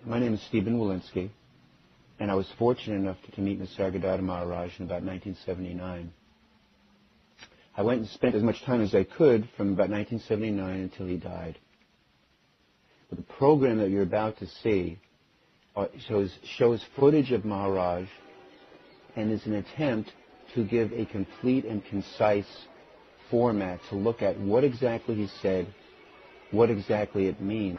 My name is Stephen Walensky, and I was fortunate enough to meet Nisargadatta Maharaj in about 1979. I went and spent as much time as I could from about 1979 until he died. But the program that you're about to see shows footage of Maharaj and is an attempt to give a complete and concise format to look at what exactly he said, what exactly it means.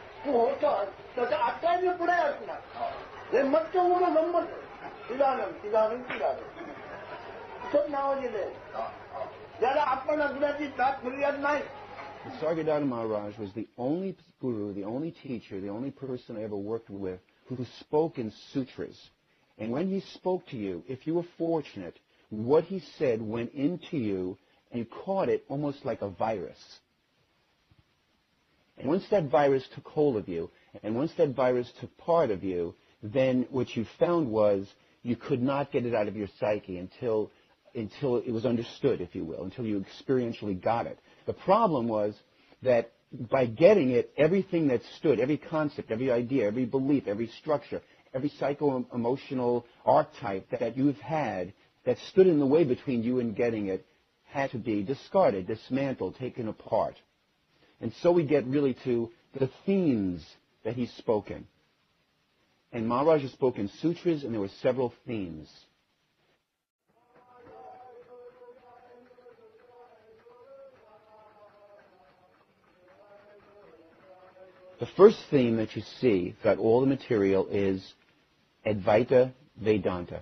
Nisargadatta Maharaj was the only guru, the only teacher, the only person I ever worked with who spoke in sutras. And when he spoke to you, if you were fortunate, what he said went into you and you caught it almost like a virus. And once that virus took hold of you, and once that virus took part of you, then what you found was you could not get it out of your psyche until it was understood, if you will, until you experientially got it. The problem was that by getting it, everything that stood, every concept, every idea, every belief, every structure, every psycho-emotional archetype that you've had that stood in the way between you and getting it had to be discarded, dismantled, taken apart. And so we get really to the themes that he's spoken. And Maharaj has spoken sutras, and there were several themes. The first theme that you see throughout all the material is Advaita Vedanta.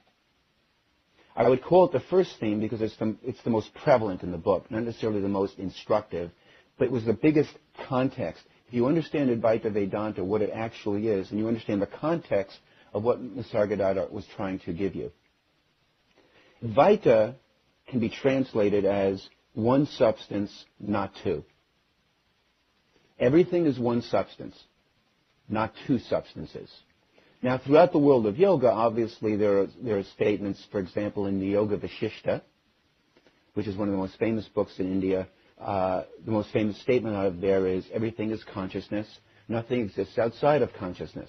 I would call it the first theme because it's the most prevalent in the book, not necessarily the most instructive, but it was the biggest context. If you understand Advaita Vedanta, what it actually is, and you understand the context of what Nisargadatta was trying to give you. Advaita can be translated as one substance, not two. Everything is one substance, not two substances. Now, throughout the world of yoga, obviously there are statements, for example, in the Yoga Vashishta, which is one of the most famous books in India. The most famous statement out of there is, everything is consciousness, nothing exists outside of consciousness.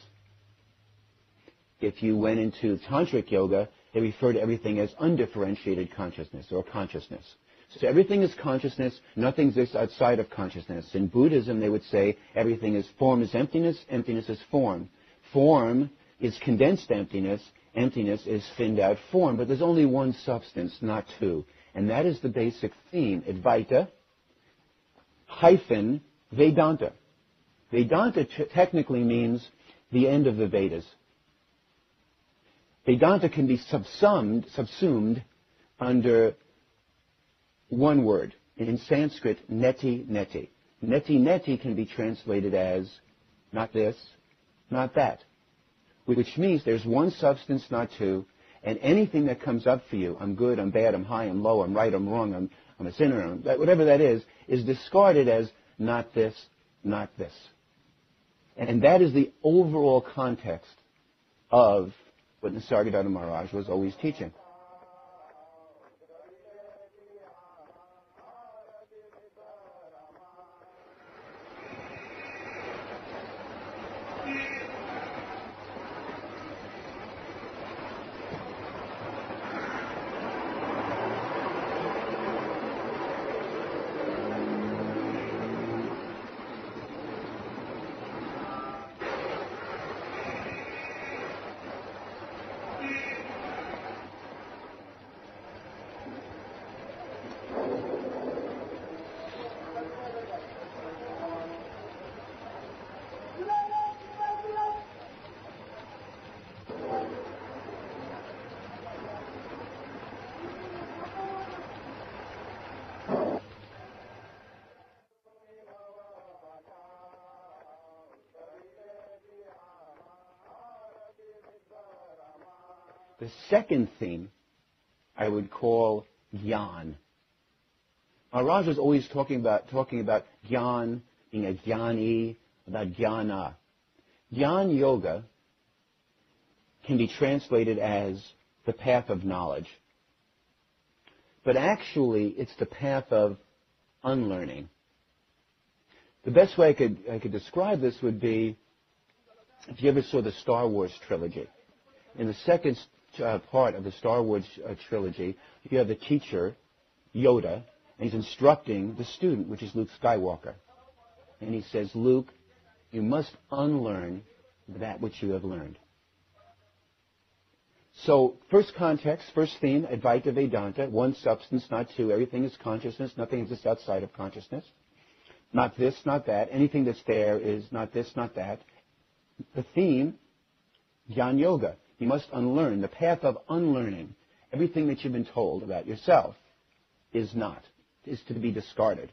If you went into Tantric yoga, they refer to everything as undifferentiated consciousness or consciousness. So everything is consciousness, nothing exists outside of consciousness. In Buddhism, they would say everything is form is emptiness, emptiness is form. Form is condensed emptiness, emptiness is thinned out form, but there's only one substance, not two. And that is the basic theme, Advaita hyphen Vedanta. Vedanta technically means the end of the Vedas. Vedanta can be subsumed under one word. In Sanskrit, neti neti. Neti neti can be translated as not this, not that. Which means there's one substance, not two, and anything that comes up for you, I'm good, I'm bad, I'm high, I'm low, I'm right, I'm wrong, I'm a sinner, whatever that is discarded as not this, not this. And that is the overall context of what Nisargadatta Maharaj was always teaching. The second theme I would call Gyan. Maharaj was always talking about Gyan, being a Gyani, about Jnana. Gyan Yoga can be translated as the path of knowledge. But actually, it's the path of unlearning. The best way I could describe this would be if you ever saw the Star Wars trilogy, in the second part of the Star Wars trilogy, you have the teacher, Yoda, and he's instructing the student, which is Luke Skywalker. And he says, Luke, you must unlearn that which you have learned. So, first context, first theme, Advaita Vedanta, one substance, not two. Everything is consciousness. Nothing exists outside of consciousness. Not this, not that. Anything that's there is not this, not that. The theme, Jnana Yoga. You must unlearn. The path of unlearning. Everything that you've been told about yourself is to be discarded.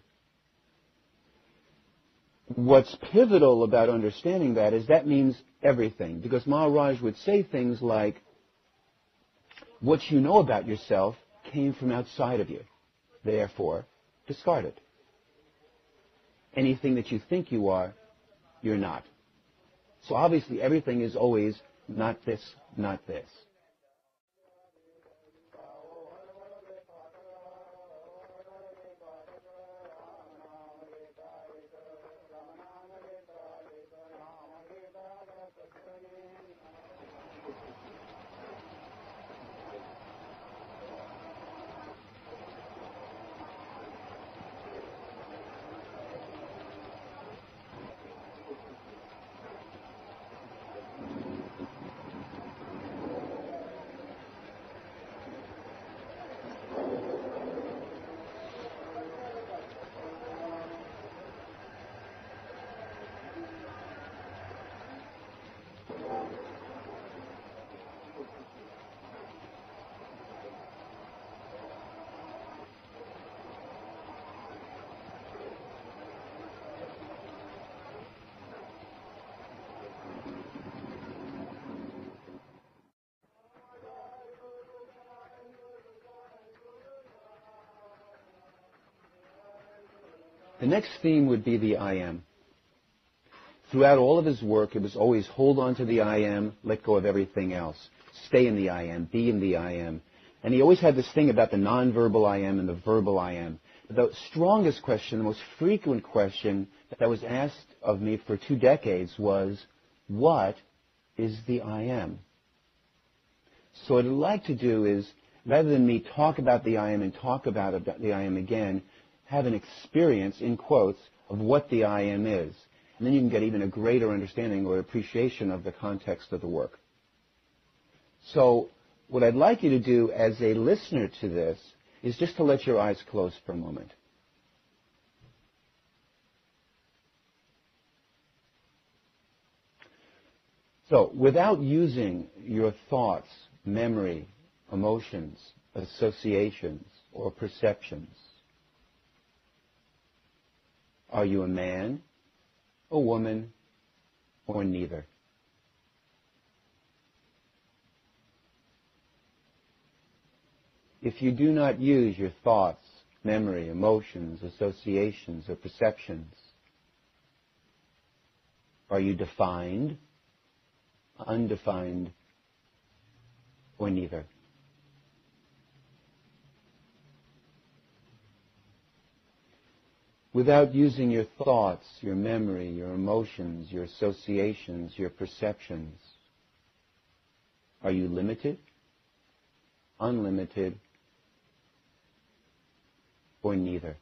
What's pivotal about understanding that is that means everything. Because Maharaj would say things like, what you know about yourself came from outside of you. Therefore, discard it. Anything that you think you are, you're not. So obviously everything is always not this, not this. The next theme would be the I am. Throughout all of his work, it was always hold on to the I am, let go of everything else. Stay in the I am, be in the I am. And he always had this thing about the nonverbal I am and the verbal I am. The strongest question, the most frequent question that was asked of me for 2 decades was, what is the I am? So what I'd like to do is, rather than me talk about the I am and talk about the I am again, have an experience, in quotes, of what the I am is. And then you can get even a greater understanding or appreciation of the context of the work. So what I'd like you to do as a listener to this is just to let your eyes close for a moment. So without using your thoughts, memory, emotions, associations, or perceptions, are you a man, a woman, or neither? If you do not use your thoughts, memory, emotions, associations, or perceptions, are you defined, undefined, or neither? Without using your thoughts, your memory, your emotions, your associations, your perceptions, are you limited, unlimited, or neither?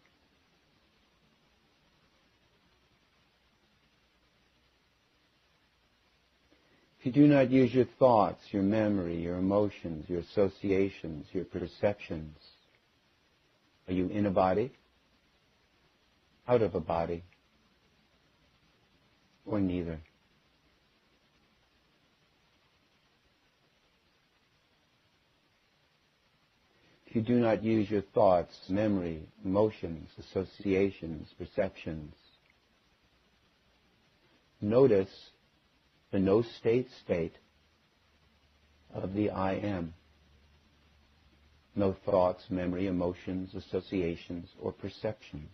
If you do not use your thoughts, your memory, your emotions, your associations, your perceptions, are you in a body, out of a body, or neither? If you do not use your thoughts, memory, emotions, associations, perceptions, notice the no-state state of the I am. No thoughts, memory, emotions, associations, or perceptions.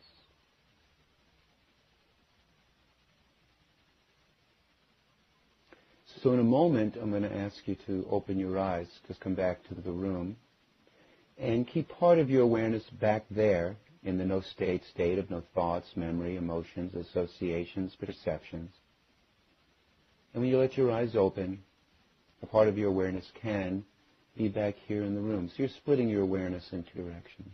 So in a moment, I'm going to ask you to open your eyes, just come back to the room, and keep part of your awareness back there in the no-state state of no thoughts, memory, emotions, associations, perceptions. And when you let your eyes open, a part of your awareness can be back here in the room. So you're splitting your awareness in two directions.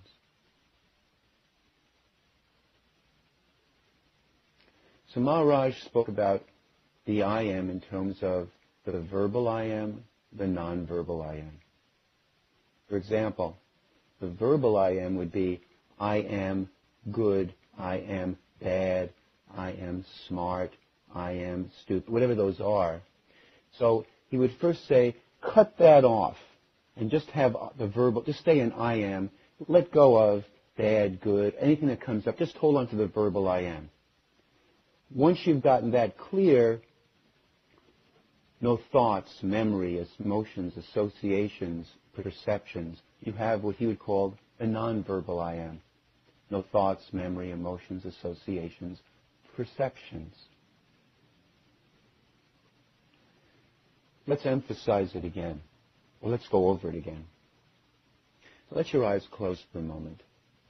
So Maharaj spoke about the I am in terms of the verbal I am, the non-verbal I am. For example, the verbal I am would be, I am good, I am bad, I am smart, I am stupid, whatever those are. So he would first say, cut that off and just have the verbal, just stay in I am, let go of bad, good, anything that comes up, just hold on to the verbal I am. Once you've gotten that clear, no thoughts, memory, emotions, associations, perceptions. You have what he would call the non-verbal I am. No thoughts, memory, emotions, associations, perceptions. Let's emphasize it again. Well, let's go over it again. Let your eyes close for a moment.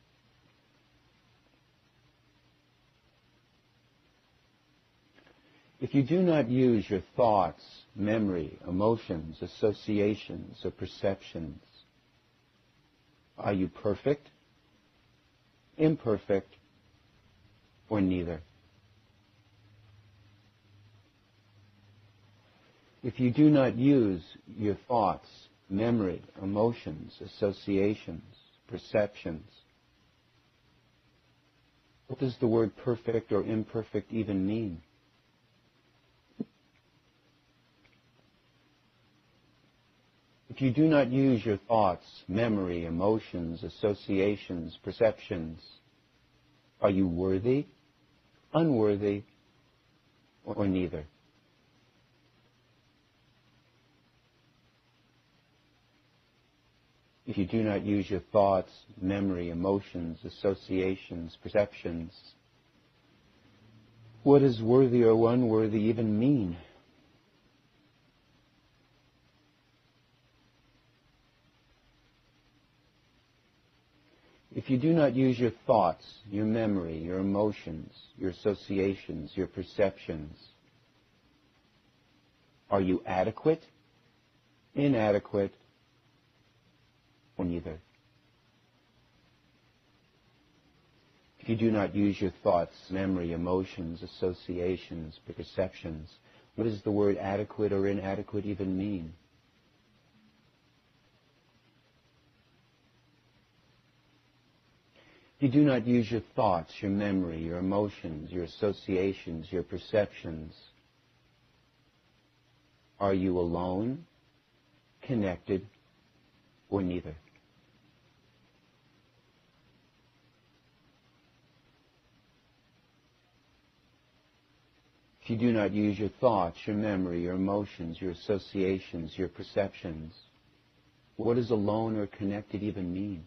If you do not use your thoughts, memory, emotions, associations, or perceptions, are you perfect, imperfect, or neither? If you do not use your thoughts, memory, emotions, associations, perceptions, what does the word perfect or imperfect even mean? If you do not use your thoughts, memory, emotions, associations, perceptions, are you worthy, unworthy, or neither? If you do not use your thoughts, memory, emotions, associations, perceptions, what does worthy or unworthy even mean? If you do not use your thoughts, your memory, your emotions, your associations, your perceptions, are you adequate, inadequate, or neither? If you do not use your thoughts, memory, emotions, associations, perceptions, what does the word adequate or inadequate even mean? If you do not use your thoughts, your memory, your emotions, your associations, your perceptions, are you alone, connected, or neither? If you do not use your thoughts, your memory, your emotions, your associations, your perceptions, what does alone or connected even mean?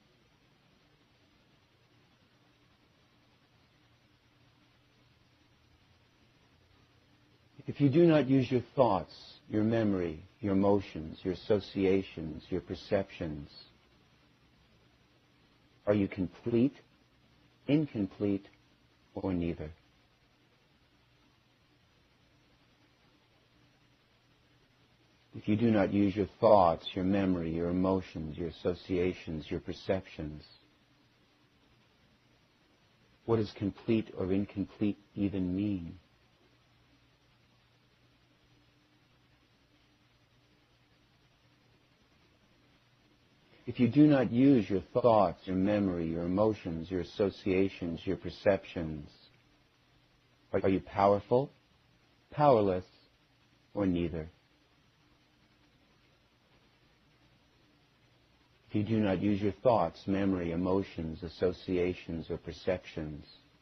If you do not use your thoughts, your memory, your emotions, your associations, your perceptions, are you complete, incomplete, or neither? If you do not use your thoughts, your memory, your emotions, your associations, your perceptions, what does complete or incomplete even mean? If you do not use your thoughts, your memory, your emotions, your associations, your perceptions, are you powerful, powerless, or neither? If you do not use your thoughts, memory, emotions, associations, or perceptions,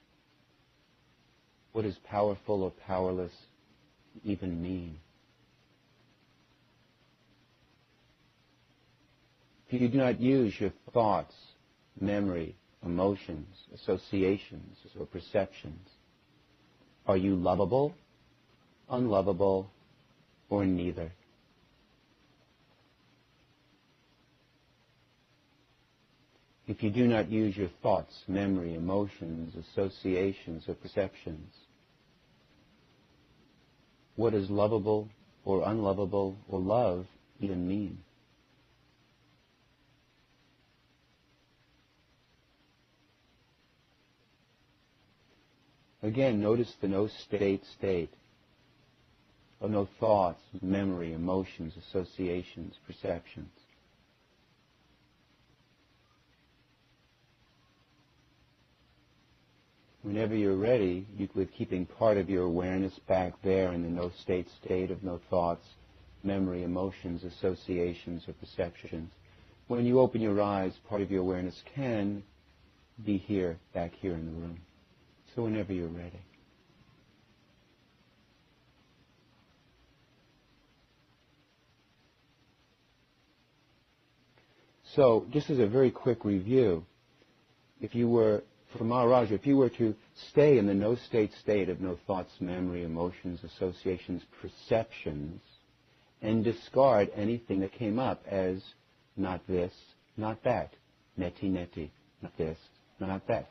what does powerful or powerless even mean? If you do not use your thoughts, memory, emotions, associations, or perceptions, are you lovable, unlovable, or neither? If you do not use your thoughts, memory, emotions, associations, or perceptions, What does lovable or unlovable or love even mean? Again, notice the no state of no thoughts, memory, emotions, associations, perceptions. Whenever you're ready, with keeping part of your awareness back there in the no state of no thoughts, memory, emotions, associations, or perceptions, when you open your eyes, part of your awareness can be here, back here in the room. So whenever you're ready. So, just as a very quick review, for Maharaj, if you were to stay in the no state of no thoughts, memory, emotions, associations, perceptions, and discard anything that came up as not this, not that, neti, not this, not that.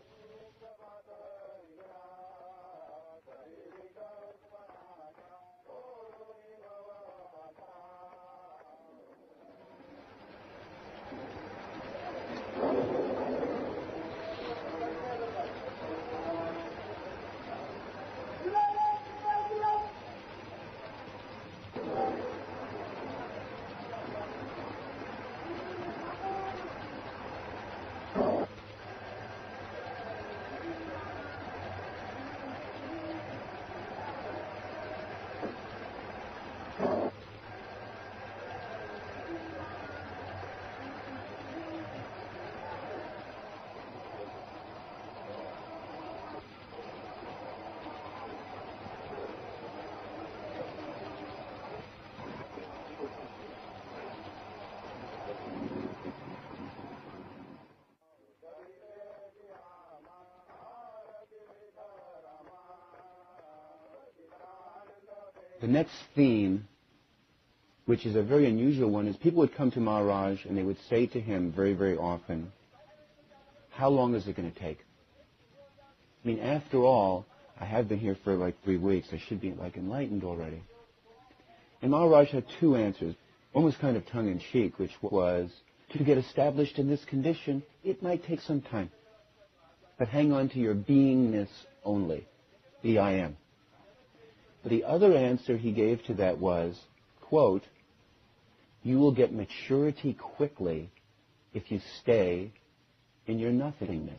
The next theme, which is a very unusual one, is people would come to Maharaj and they would say to him very, very often, how long is it going to take? I mean, after all, I have been here for like 3 weeks. I should be enlightened already. And Maharaj had 2 answers. One was kind of tongue-in-cheek, which was, to get established in this condition, it might take some time. But hang on to your beingness only, the I am. But the other answer he gave to that was, quote, you will get maturity quickly if you stay in your nothingness.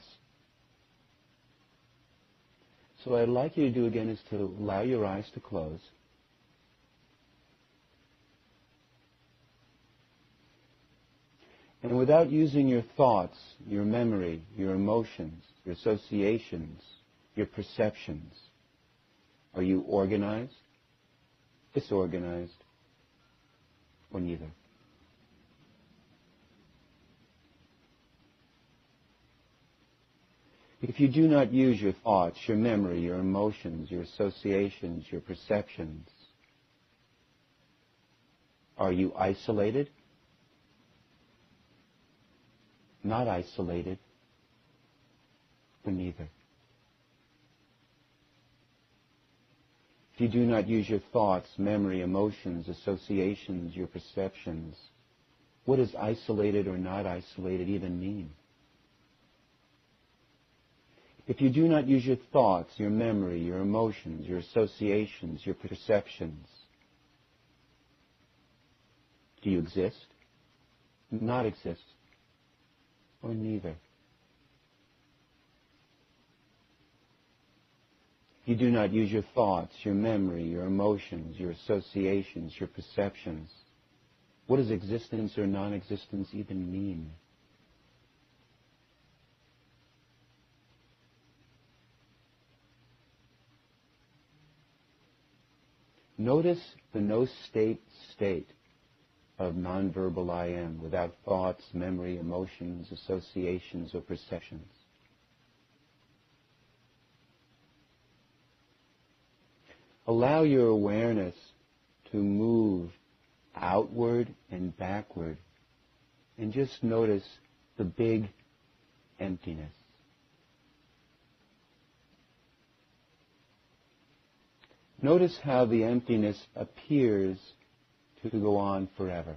So what I'd like you to do again is to allow your eyes to close. And without using your thoughts, your memory, your emotions, your associations, your perceptions, are you organized, disorganized, or neither? If you do not use your thoughts, your memory, your emotions, your associations, your perceptions, are you isolated? Not isolated, or neither? If you do not use your thoughts, memory, emotions, associations, your perceptions, what does isolated or not isolated even mean? If you do not use your thoughts, your memory, your emotions, your associations, your perceptions, do you exist? Not exist? Or neither? If you do not use your thoughts, your memory, your emotions, your associations, your perceptions, what does existence or non-existence even mean? Notice the no state of nonverbal I am, without thoughts, memory, emotions, associations, or perceptions. Allow your awareness to move outward and backward, and just notice the big emptiness. Notice how the emptiness appears to go on forever.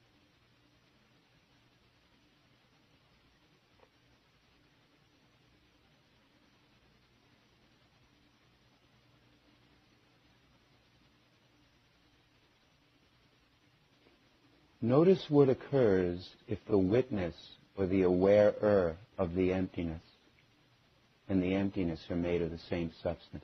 Notice what occurs if the witness or the awarer of the emptiness and the emptiness are made of the same substance.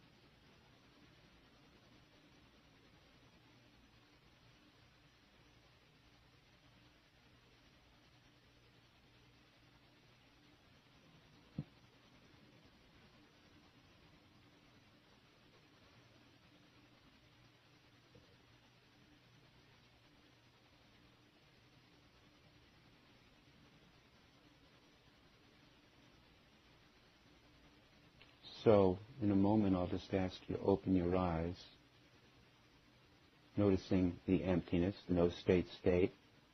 So, in a moment, I'll just ask you to open your eyes, noticing the emptiness, the no-state state.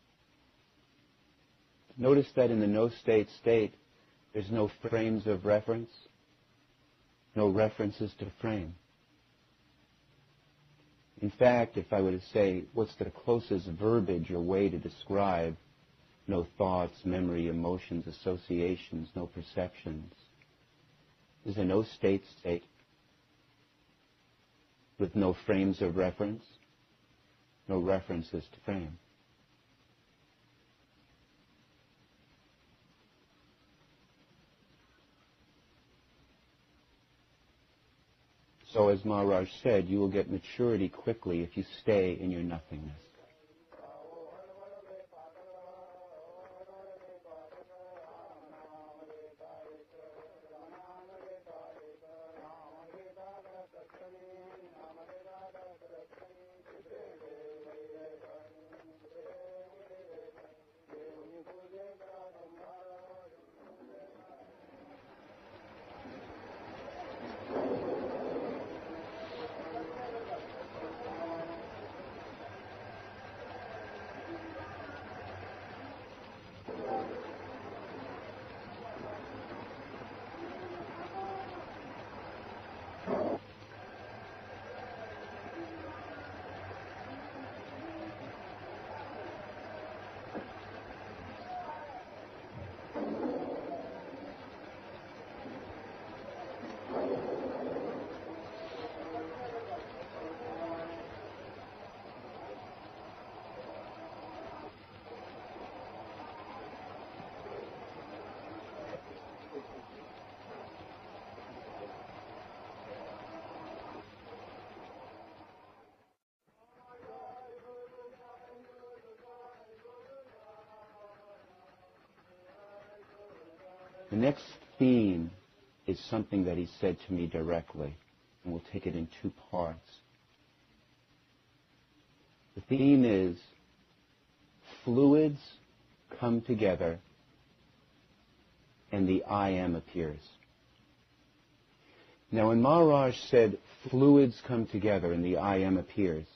Notice that in the no-state state, there's no frames of reference, no references to frame. In fact, if I were to say, what's the closest verbiage or way to describe no thoughts, memory, emotions, associations, no perceptions, is a no-state state with no frames of reference, no references to frame. So as Maharaj said, you will get maturity quickly if you stay in your nothingness. The next theme is something that he said to me directly, and we'll take it in two parts. The theme is fluids come together and the I am appears. Now when Maharaj said fluids come together and the I am appears,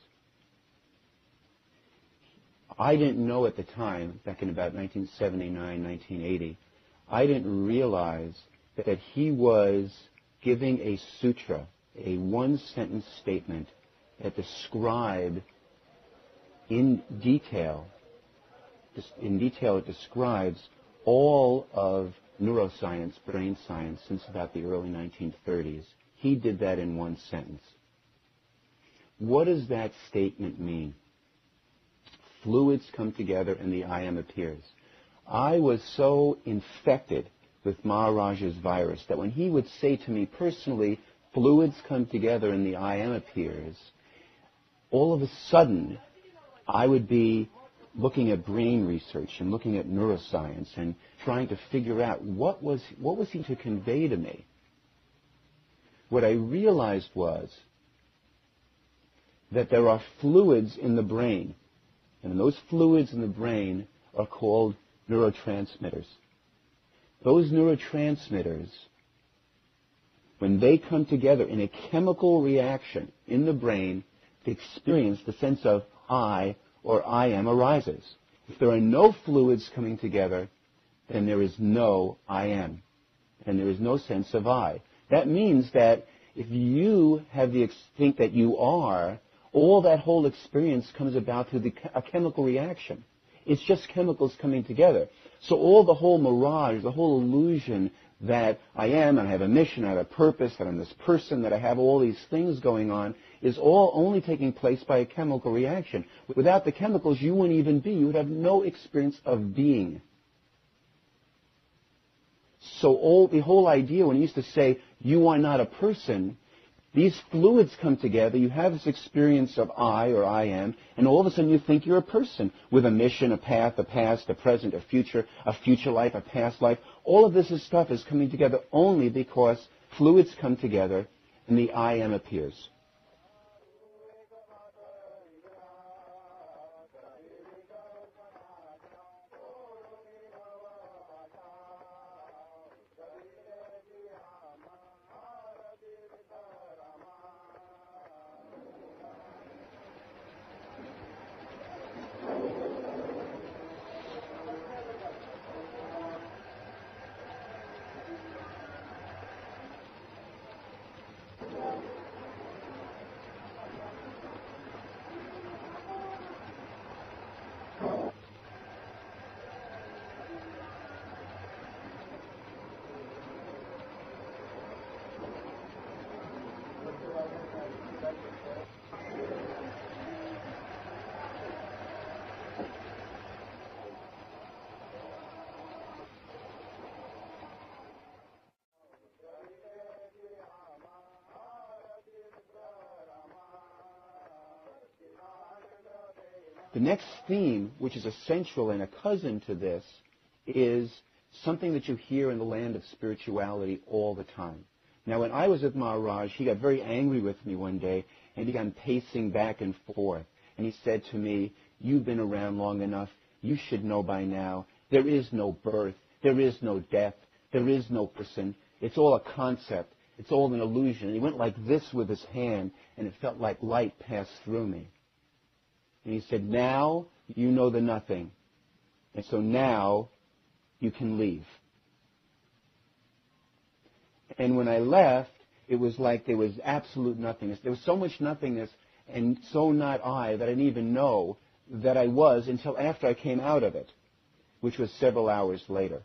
I didn't know at the time, back in about 1979, 1980, I didn't realize that he was giving a sutra, a one-sentence statement that described in detail it describes all of neuroscience, brain science, since about the early 1930s. He did that in one sentence. What does that statement mean? Fluids come together and the I am appears. I was so infected with Maharaj's virus that when he would say to me personally, fluids come together and the I am appears, all of a sudden I would be looking at brain research and looking at neuroscience and trying to figure out what was he to convey to me. What I realized was that there are fluids in the brain, and those fluids in the brain are called neurotransmitters. Those neurotransmitters, when they come together in a chemical reaction in the brain, to experience the sense of I or I am arises. If there are no fluids coming together, then there is no I am, and there is no sense of I. That means that If you have think that you are, all that whole experience comes about through a chemical reaction. It's just chemicals coming together. So all the whole mirage, the whole illusion that I am, and I have a mission, I have a purpose, that I'm this person, that I have all these things going on, is all only taking place by a chemical reaction. Without the chemicals, you wouldn't even be. You would have no experience of being. So the whole idea, when he used to say, you are not a person, these fluids come together, you have this experience of I or I am, and all of a sudden you think you're a person with a mission, a path, a past, a present, a future life, a past life. All of this stuff is coming together only because fluids come together and the I am appears. The next theme, which is essential and a cousin to this, is something that you hear in the land of spirituality all the time. Now, when I was with Maharaj, he got very angry with me one day, and he began pacing back and forth. And he said to me, you've been around long enough. You should know by now. There is no birth. There is no death. There is no person. It's all a concept. It's all an illusion. And he went like this with his hand, and it felt like light passed through me. And he said, now you know the nothing. And so now you can leave. And when I left, it was like there was absolute nothingness. There was so much nothingness and so not I that I didn't even know that I was until after I came out of it, which was several hours later.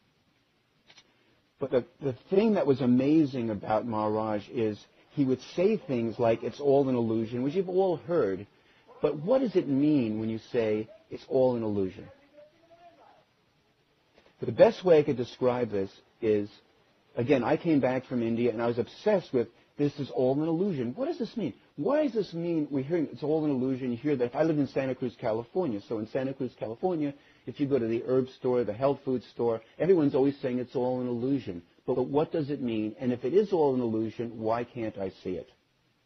But the thing that was amazing about Maharaj is he would say things like, it's all an illusion, which you've all heard. But what does it mean when you say it's all an illusion? The best way I could describe this is, again, I came back from India and I was obsessed with this is all an illusion. What does this mean? Why does this mean we're hearing it's all an illusion? You hear that. I live in Santa Cruz, California. So in Santa Cruz, California, if you go to the herb store, the health food store, everyone's always saying it's all an illusion. But what does it mean? And if it is all an illusion, why can't I see it?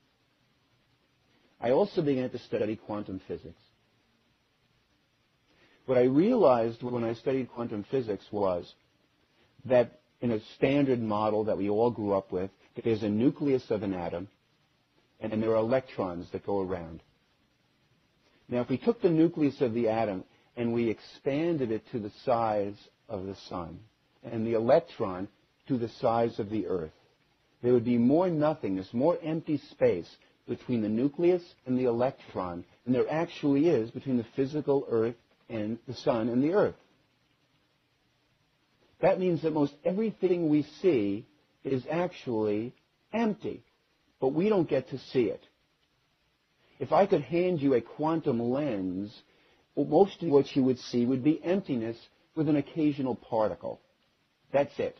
I also began to study quantum physics. What I realized when I studied quantum physics was that in a standard model that we all grew up with, there's a nucleus of an atom, and there are electrons that go around. Now, if we took the nucleus of the atom and we expanded it to the size of the sun, and the electron to the size of the earth, there would be more nothingness, more empty space between the nucleus and the electron than there actually is between the physical earth and the sun and the earth. That means that most everything we see is actually empty, but we don't get to see it. If I could hand you a quantum lens, most of what you would see would be emptiness with an occasional particle. That's it.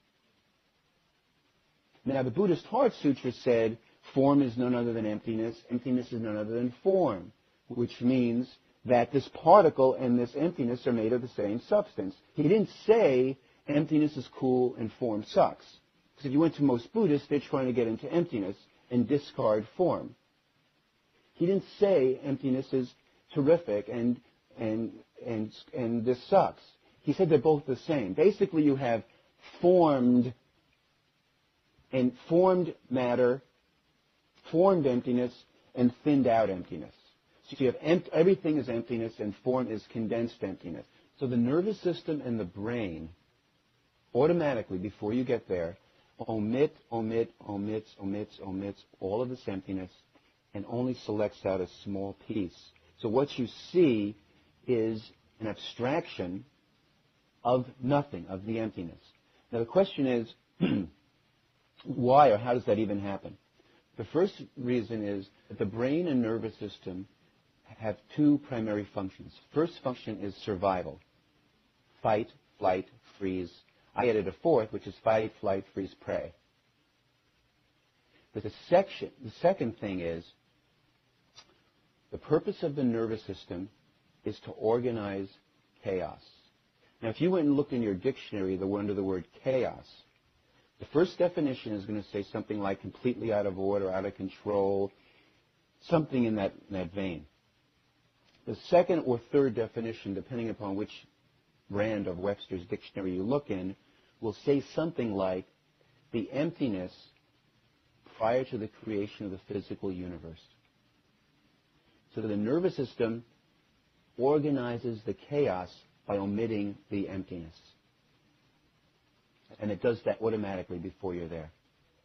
Now, the Buddhist Heart Sutra said, form is none other than emptiness, emptiness is none other than form, which means that this particle and this emptiness are made of the same substance. He didn't say emptiness is cool and form sucks. Because if you went to most Buddhists, they're trying to get into emptiness and discard form. He didn't say emptiness is terrific and this sucks. He said they're both the same. Basically, you have formed matter, formed emptiness, and thinned out emptiness. So you have everything is emptiness and form is condensed emptiness. So the nervous system and the brain automatically, before you get there, omits all of this emptiness and only selects out a small piece. So what you see is an abstraction of nothing, of the emptiness. Now the question is, why or how does that even happen? The first reason is that the brain and nervous system have two primary functions. First function is survival. Fight, flight, freeze. I added a fourth, which is fight, flight, freeze, prey. But the second thing is, the purpose of the nervous system is to organize chaos. Now, if you went and looked in your dictionary under the word chaos, the first definition is going to say something like completely out of order, out of control, something in that vein. The second or third definition, depending upon which brand of Webster's dictionary you look in, will say something like the emptiness prior to the creation of the physical universe. So the nervous system organizes the chaos by omitting the emptiness. And it does that automatically before you're there.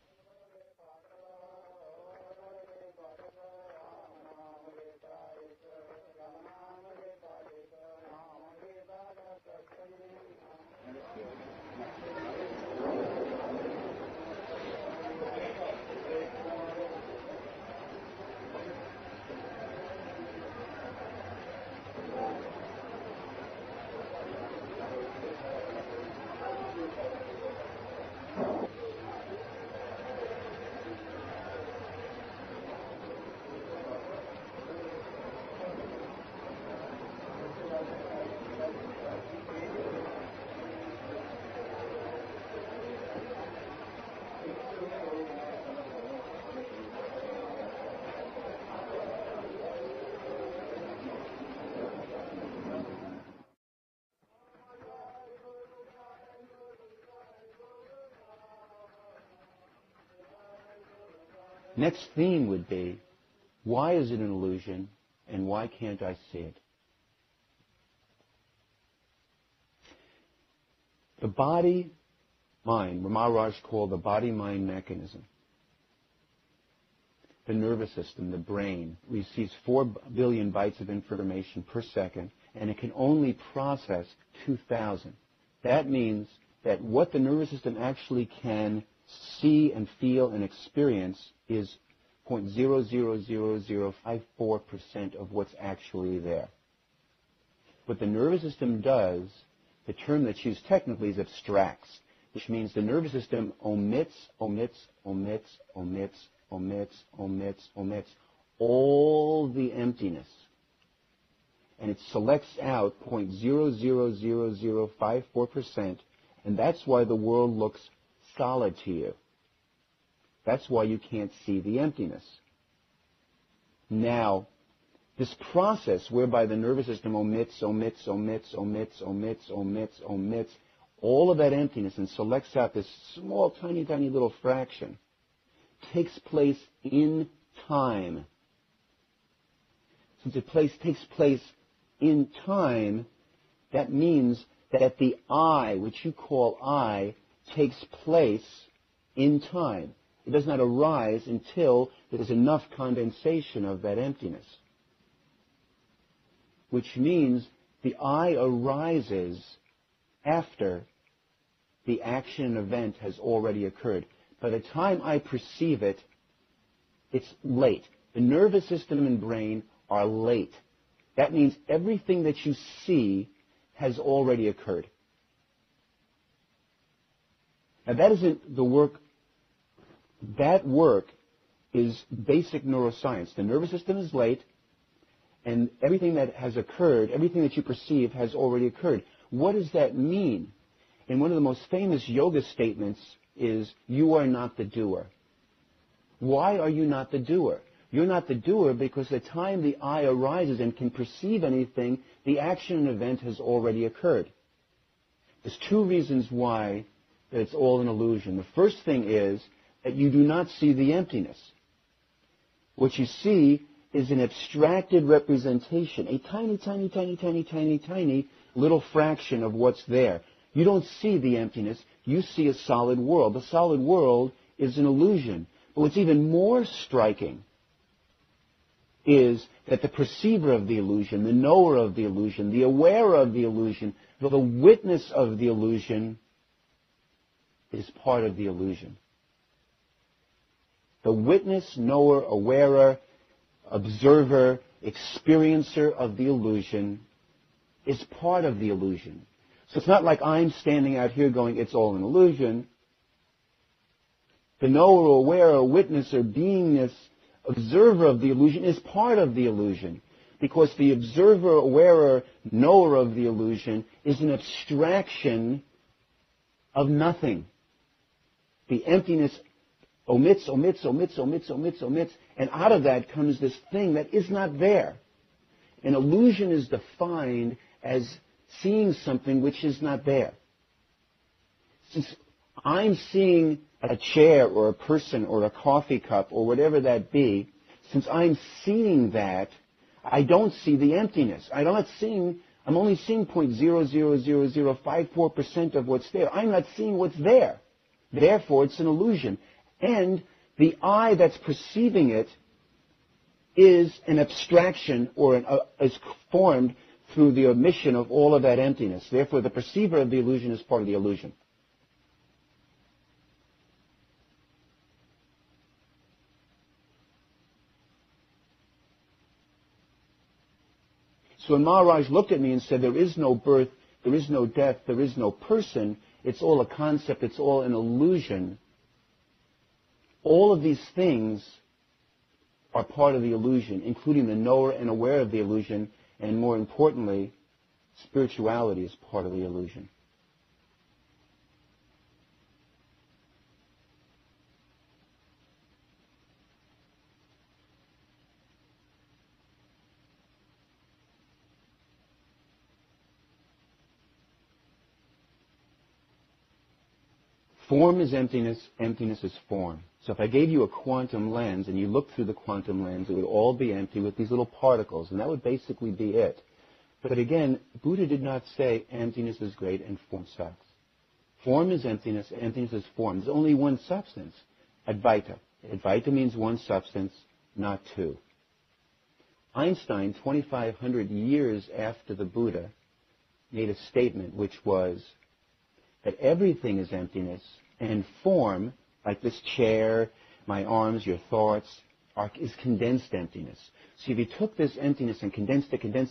Next theme would be, why is it an illusion and why can't I see it? The body-mind, Maharaj called the body-mind mechanism. The nervous system, the brain, receives 4 billion bytes of information per second, and it can only process 2,000. That means that what the nervous system actually can see and feel and experience is 0.000054% of what's actually there. What the nervous system does, the term that's used technically is abstracts, which means the nervous system omits all the emptiness. And it selects out 0.000054%, and that's why the world looks solid to you. That's why you can't see the emptiness. Now, this process whereby the nervous system omits all of that emptiness and selects out this small, tiny little fraction takes place in time. Since it takes place in time, that means that the I, which you call I, takes place in time. It does not arise until there is enough condensation of that emptiness. Which means the I arises after the action and event has already occurred. By the time I perceive it, it's late. The nervous system and brain are late. That means everything that you see has already occurred. Now that isn't the work. That work is basic neuroscience. The nervous system is late, and everything that has occurred, everything that you perceive has already occurred. What does that mean? And one of the most famous yoga statements is, you are not the doer. Why are you not the doer? You're not the doer because the time the I arises and can perceive anything, the action and event has already occurred. There's 2 reasons why it's all an illusion. The first thing is that you do not see the emptiness. What you see is an abstracted representation, a tiny little fraction of what's there. You don't see the emptiness. you see a solid world. The solid world is an illusion. But what's even more striking is that the perceiver of the illusion, the knower of the illusion, the aware of the illusion, the witness of the illusion is part of the illusion. The witness, knower, awarer, observer, experiencer of the illusion is part of the illusion. So it's not like I'm standing out here going, it's all an illusion. The knower, awarer, witnesser, beingness, observer of the illusion is part of the illusion. Because the observer, awarer, knower of the illusion is an abstraction of nothing. The emptiness omits, omits, omits, omits, omits, omits, and out of that comes this thing that is not there. An illusion is defined as seeing something which is not there. Since I'm seeing a chair or a person or a coffee cup or whatever that be, since I'm seeing that, I don't see the emptiness. I'm only seeing 0.000054% of what's there. I'm not seeing what's there. Therefore, it's an illusion. And the I that's perceiving it is an abstraction or is formed through the omission of all of that emptiness. Therefore, the perceiver of the illusion is part of the illusion. So when Maharaj looked at me and said, there is no birth, there is no death, there is no person, it's all a concept, it's all an illusion, all of these things are part of the illusion, including the knower and aware of the illusion, and more importantly, spirituality is part of the illusion. Form is emptiness, emptiness is form. So if I gave you a quantum lens and you looked through the quantum lens, it would all be empty with these little particles, and that would basically be it. But again, Buddha did not say emptiness is great and form sucks. Form is emptiness, emptiness is form. There's only one substance, Advaita. Advaita means one substance, not two. Einstein, 2,500 years after the Buddha, made a statement which was that everything is emptiness, and form, like this chair, my arms, your thoughts, is condensed emptiness. So if you took this emptiness and condensed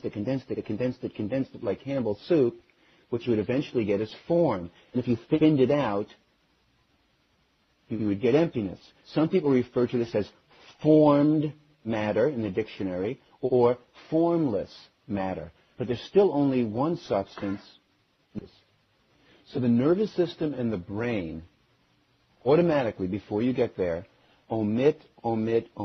it like Campbell's soup, what you would eventually get is form. And if you thinned it out, you would get emptiness. Some people refer to this as formed matter in the dictionary, or formless matter. But there's still only one substance. So the nervous system and the brain, automatically, before you get there, omits all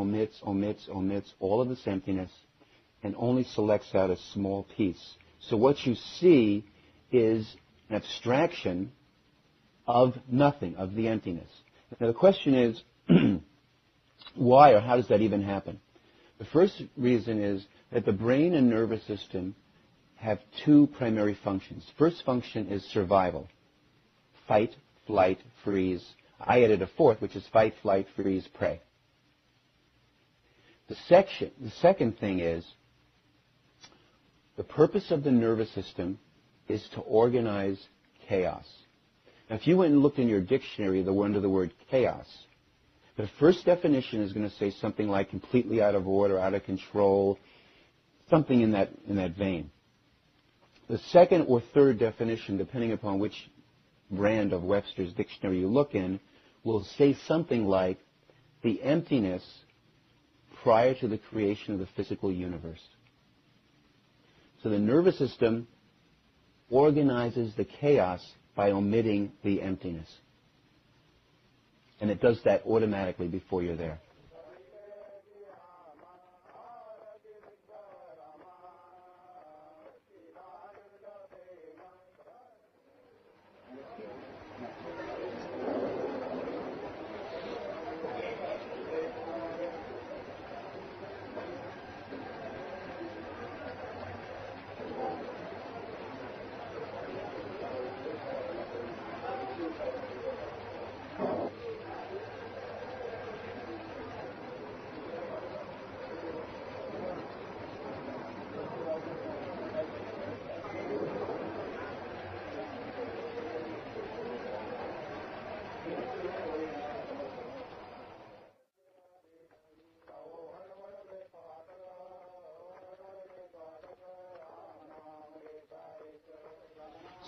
of this emptiness and only selects out a small piece. So what you see is an abstraction of nothing, of the emptiness. Now the question is, why or how does that even happen? The first reason is that the brain and nervous system have two primary functions. First function is survival. Fight, flight, freeze. I added a fourth, which is fight, flight, freeze, prey. The second thing is, the purpose of the nervous system is to organize chaos. Now, if you went and looked in your dictionary under the word chaos, the first definition is going to say something like completely out of order, out of control, something in that vein. The second or third definition, depending upon which brand of Webster's dictionary you look in, will say something like the emptiness prior to the creation of the physical universe. So the nervous system organizes the chaos by omitting the emptiness. And it does that automatically before you're there.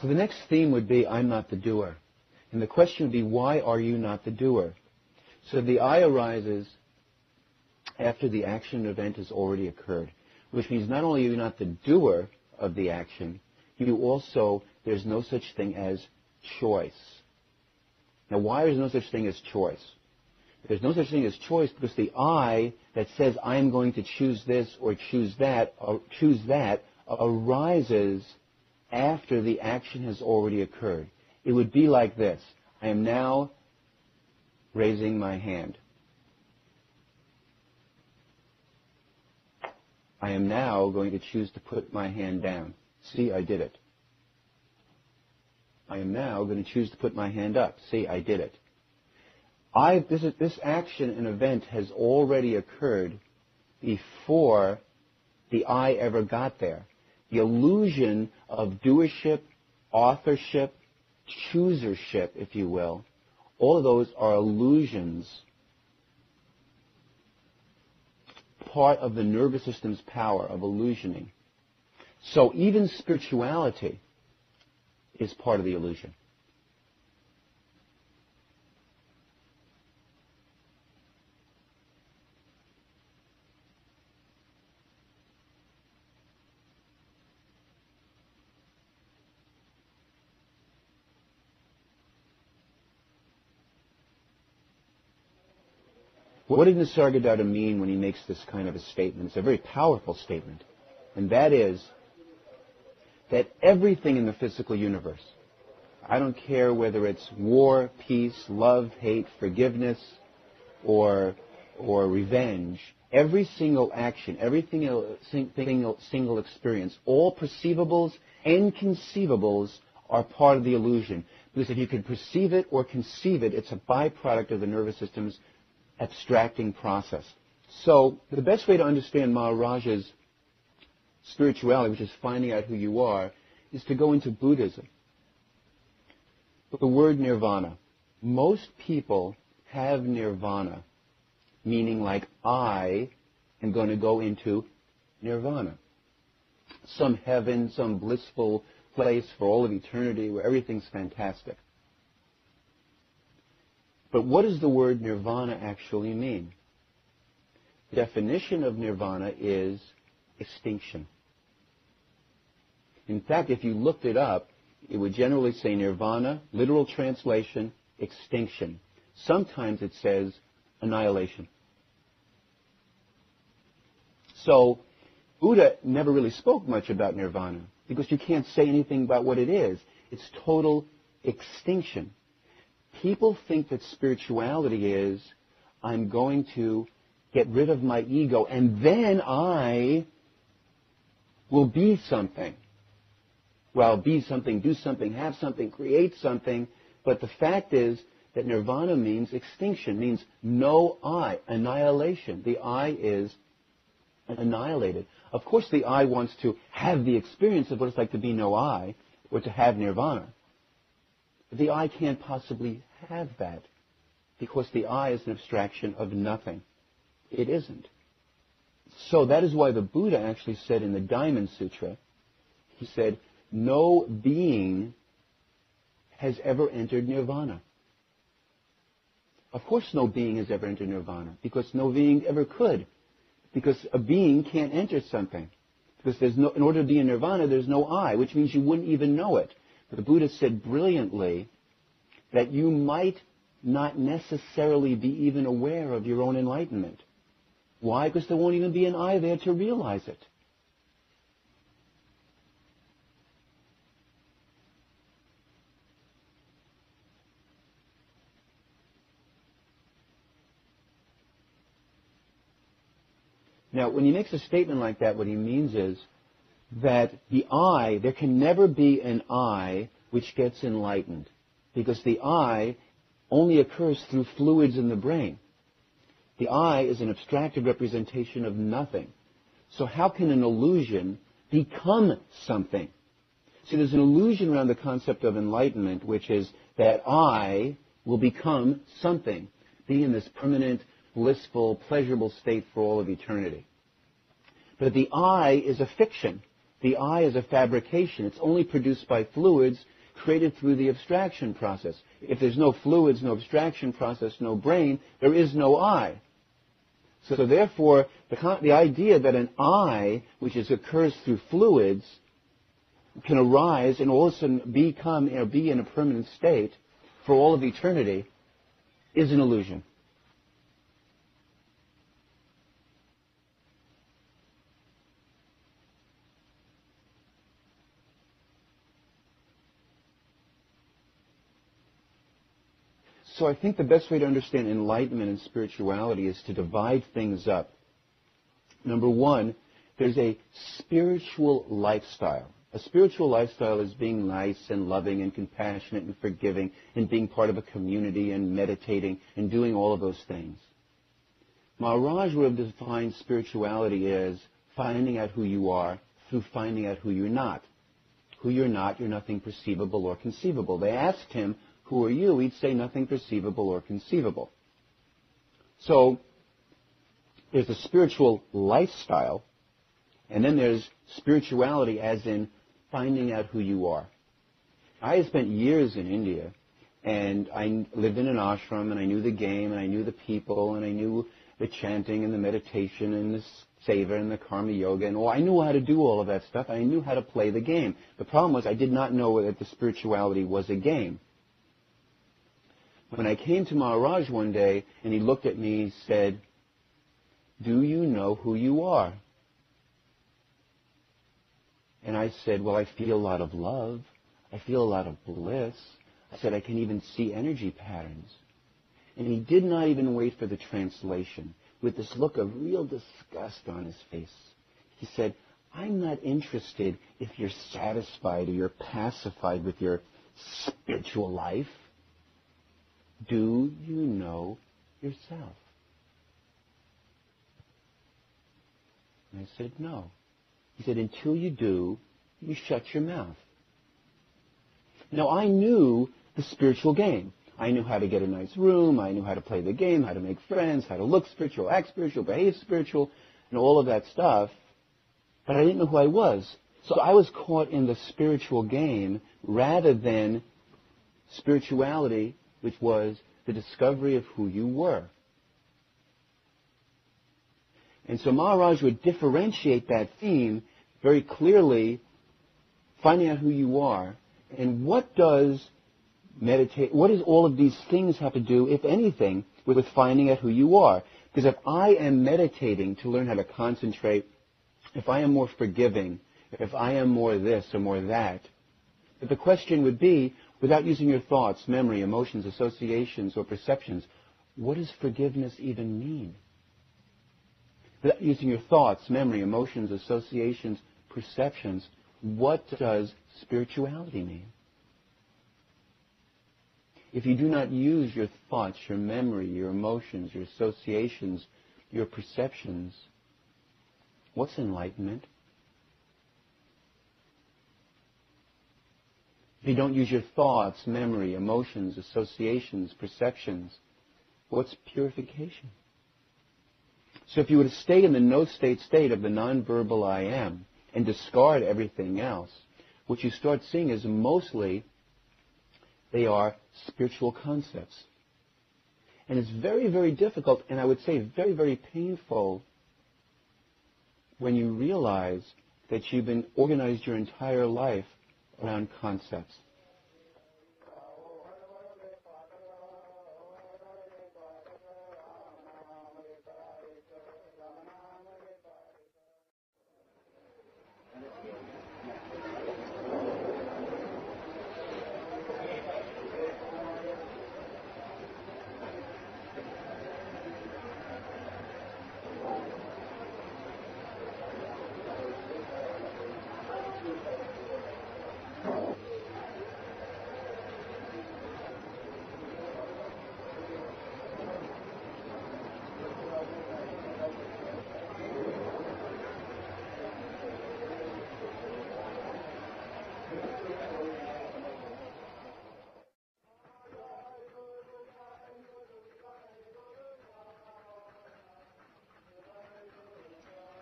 So the next theme would be, I'm not the doer. And the question would be, why are you not the doer? So the I arises after the action event has already occurred, which means not only are you not the doer of the action, you also, there's no such thing as choice. Now, why is there no such thing as choice? There's no such thing as choice because the I that says I am going to choose this or choose that arises after the action has already occurred. It would be like this. I am now raising my hand. I am now going to choose to put my hand down. See, I did it. I am now going to choose to put my hand up. See, I did it. This action and event has already occurred before the I ever got there. The illusion of doership, authorship, choosership, if you will, all of those are illusions, part of the nervous system's power of illusioning. So even spirituality is part of the illusion. What did Nisargadatta mean when he makes this kind of a statement? It's a very powerful statement. And that is that everything in the physical universe, I don't care whether it's war, peace, love, hate, forgiveness, or revenge, every single action, every single experience, all perceivables and conceivables are part of the illusion. Because if you can perceive it or conceive it, it's a byproduct of the nervous system's abstracting process. So the best way to understand Maharaja's spirituality, which is finding out who you are, is to go into Buddhism. The word nirvana. Most people have nirvana, meaning like I am going to go into nirvana. Some heaven, some blissful place for all of eternity where everything's fantastic. But what does the word nirvana actually mean? The definition of nirvana is extinction. In fact, if you looked it up, it would generally say nirvana, literal translation, extinction. Sometimes it says annihilation. So Buddha never really spoke much about nirvana because you can't say anything about what it is. It's total extinction. People think that spirituality is, I'm going to get rid of my ego and then I will be something. Well, be something, do something, have something, create something. But the fact is that nirvana means extinction, means no I, annihilation. The I is annihilated. Of course, the I wants to have the experience of what it's like to be no I, or to have nirvana. But the I can't possibly have that, because the I is an abstraction of nothing. It isn't. So that is why the Buddha actually said in the Diamond Sutra, he said, no being has ever entered nirvana. Of course no being has ever entered nirvana, because no being ever could. Because a being can't enter something. Because in order to be in nirvana, there's no I, which means you wouldn't even know it. But the Buddha said brilliantly that you might not necessarily be even aware of your own enlightenment. Why? Because there won't even be an I there to realize it. Now, when he makes a statement like that, what he means is that the I, there can never be an I which gets enlightened, because the I only occurs through fluids in the brain. The I is an abstracted representation of nothing. So how can an illusion become something? See, there's an illusion around the concept of enlightenment, which is that I will become something, be in this permanent, blissful, pleasurable state for all of eternity. But the I is a fiction. The I is a fabrication. It's only produced by fluids created through the abstraction process. If there's no fluids, no abstraction process, no brain, there is no I. So therefore, the idea that an I, which occurs through fluids, can arise and all of a sudden become or be in a permanent state for all of eternity is an illusion. So I think the best way to understand enlightenment and spirituality is to divide things up. Number one, there's a spiritual lifestyle. A spiritual lifestyle is being nice and loving and compassionate and forgiving and being part of a community and meditating and doing all of those things. Maharaj would have defined spirituality as finding out who you are through finding out who you're not. Who you're not, you're nothing perceivable or conceivable. They asked him, who are you? He'd say nothing perceivable or conceivable. So there's a spiritual lifestyle, and then there's spirituality as in finding out who you are. I had spent years in India, and I lived in an ashram, and I knew the game, and I knew the people, and I knew the chanting and the meditation and the seva and the karma yoga, and I knew how to do all of that stuff. I knew how to play the game. The problem was I did not know that the spirituality was a game. When I came to Maharaj one day, and he looked at me, he said, "Do you know who you are?" And I said, "Well, I feel a lot of love. I feel a lot of bliss." I said, "I can even see energy patterns." And he did not even wait for the translation. With this look of real disgust on his face, he said, "I'm not interested if you're satisfied or you're pacified with your spiritual life. Do you know yourself?" And I said, "No." He said, "Until you do, you shut your mouth." Now, I knew the spiritual game. I knew how to get a nice room. I knew how to play the game, how to make friends, how to look spiritual, act spiritual, behave spiritual, and all of that stuff. But I didn't know who I was. So I was caught in the spiritual game rather than spirituality, which was the discovery of who you were. And so Maharaj would differentiate that theme very clearly, finding out who you are, and what does all of these things have to do, if anything, with finding out who you are? Because if I am meditating to learn how to concentrate, if I am more forgiving, if I am more this or more that, but the question would be, without using your thoughts, memory, emotions, associations, or perceptions, what does forgiveness even mean? Without using your thoughts, memory, emotions, associations, perceptions, what does spirituality mean? If you do not use your thoughts, your memory, your emotions, your associations, your perceptions, what's enlightenment? If you don't use your thoughts, memory, emotions, associations, perceptions, what's purification? So if you were to stay in the no-state state of the non-verbal I am and discard everything else, what you start seeing is mostly they are spiritual concepts. And it's very, very difficult, and I would say very, very painful when you realize that you've been organized your entire life around concepts.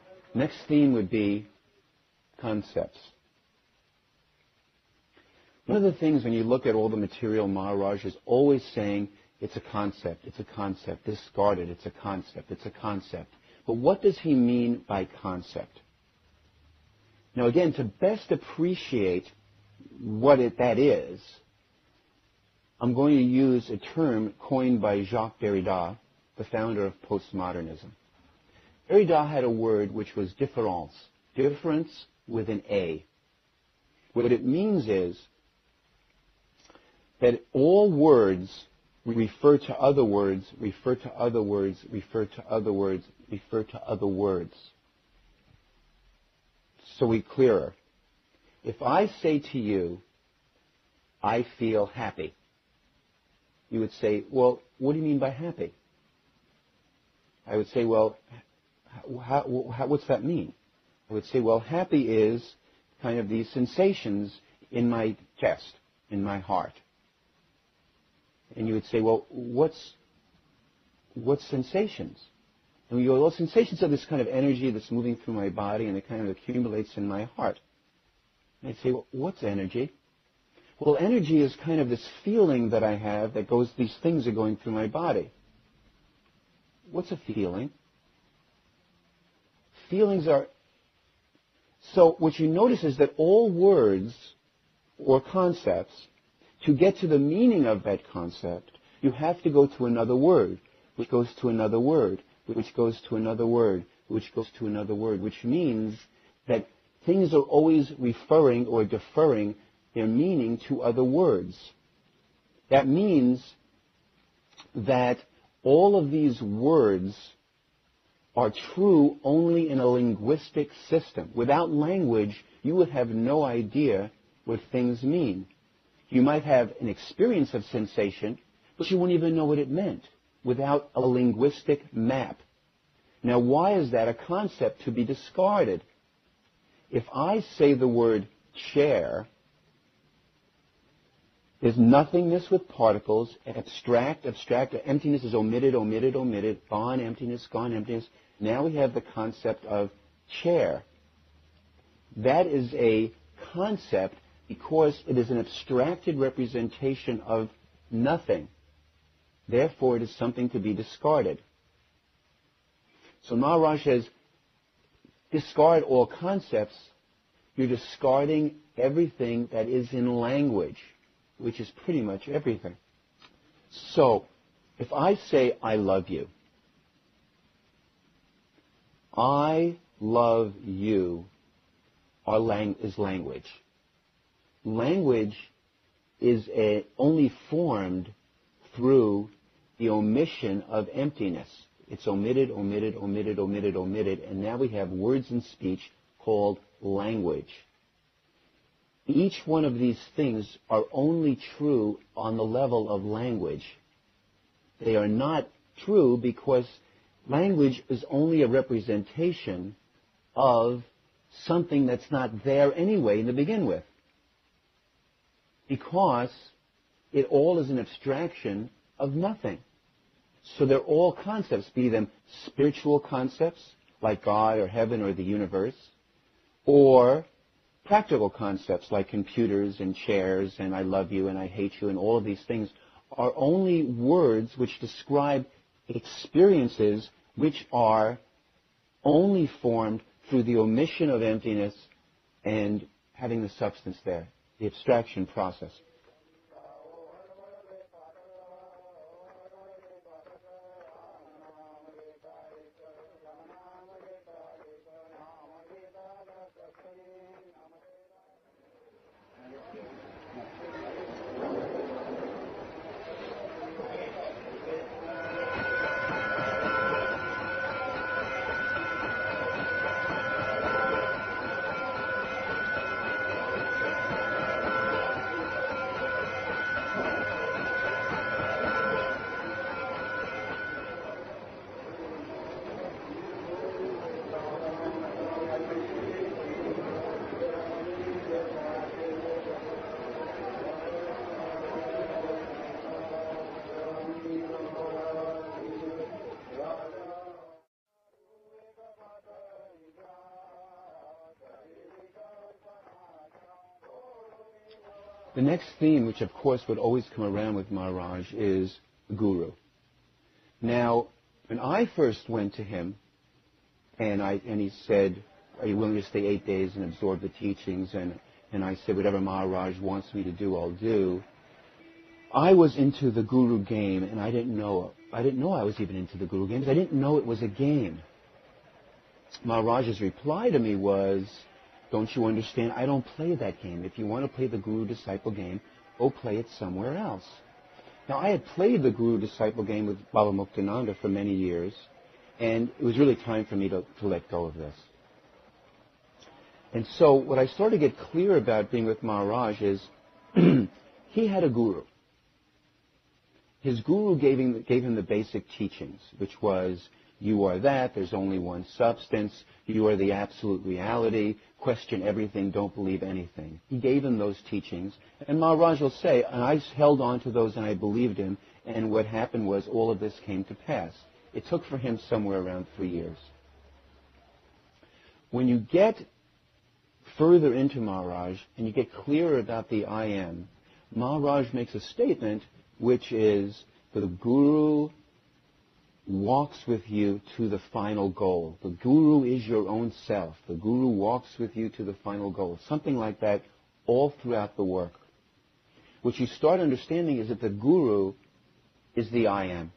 Next theme would be concepts. One of the things when you look at all the material, Maharaj is always saying, it's a concept, it's a concept, discard it, it's a concept, it's a concept. But what does he mean by concept? Now again, to best appreciate what that is, I'm going to use a term coined by Jacques Derrida, the founder of postmodernism. Derrida had a word which was différance, difference with an A. What it means is that all words refer to other words, refer to other words, refer to other words, refer to other words. So we clearer. If I say to you, I feel happy, you would say, well, what do you mean by happy? I would say, well, what's that mean? I would say, well, happy is kind of these sensations in my chest, in my heart. And you would say, well, what's sensations? And we go, well, sensations are this kind of energy that's moving through my body and it kind of accumulates in my heart. And I'd say, well, what's energy? Well, energy is kind of this feeling that I have that goes, these things are going through my body. What's a feeling? Feelings are... So what you notice is that all words or concepts, to get to the meaning of that concept, you have to go to another word, which goes to another word, which goes to another word, which goes to another word, which means that things are always referring or deferring their meaning to other words. That means that all of these words are true only in a linguistic system. Without language, you would have no idea what things mean. You might have an experience of sensation, but you wouldn't even know what it meant without a linguistic map. Now, why is that a concept to be discarded? If I say the word chair, there's nothingness with particles, abstract, emptiness is omitted, gone emptiness. Now we have the concept of chair. That is a concept because it is an abstracted representation of nothing. Therefore, it is something to be discarded. So Maharaj says, discard all concepts. You're discarding everything that is in language, which is pretty much everything. So, if I say, I love you, I love you is language. Language is only formed through the omission of emptiness. It's omitted, and now we have words and speech called language. Each one of these things are only true on the level of language. They are not true because language is only a representation of something that's not there anyway to begin with. Because it all is an abstraction of nothing. So they're all concepts, be them spiritual concepts, like God or heaven or the universe, or practical concepts like computers and chairs and I love you and I hate you and all of these things are only words which describe experiences which are only formed through the omission of emptiness and having the substance there, the abstraction process. The next theme, which of course would always come around with Maharaj, is the Guru. Now, when I first went to him, and he said, "Are you willing to stay 8 days and absorb the teachings?" And I said, "Whatever Maharaj wants me to do, I'll do." I was into the Guru game, and I didn't know I was even into the Guru game, because I didn't know it was a game. Maharaj's reply to me was, "Don't you understand? I don't play that game. If you want to play the Guru-disciple game, go play it somewhere else." Now, I had played the Guru-disciple game with Baba Muktananda for many years, and it was really time for me to let go of this. And so what I started to get clear about being with Maharaj is he had a guru. His guru gave him the basic teachings, which was, you are that, there's only one substance, you are the absolute reality, question everything, don't believe anything. He gave him those teachings, and Maharaj will say, and I held on to those and I believed him, and what happened was all of this came to pass. It took for him somewhere around 3 years. When you get further into Maharaj and you get clearer about the I Am, Maharaj makes a statement which is the Guru walks with you to the final goal. The Guru is your own self. The Guru walks with you to the final goal. Something like that all throughout the work. What you start understanding is that the Guru is the I Am.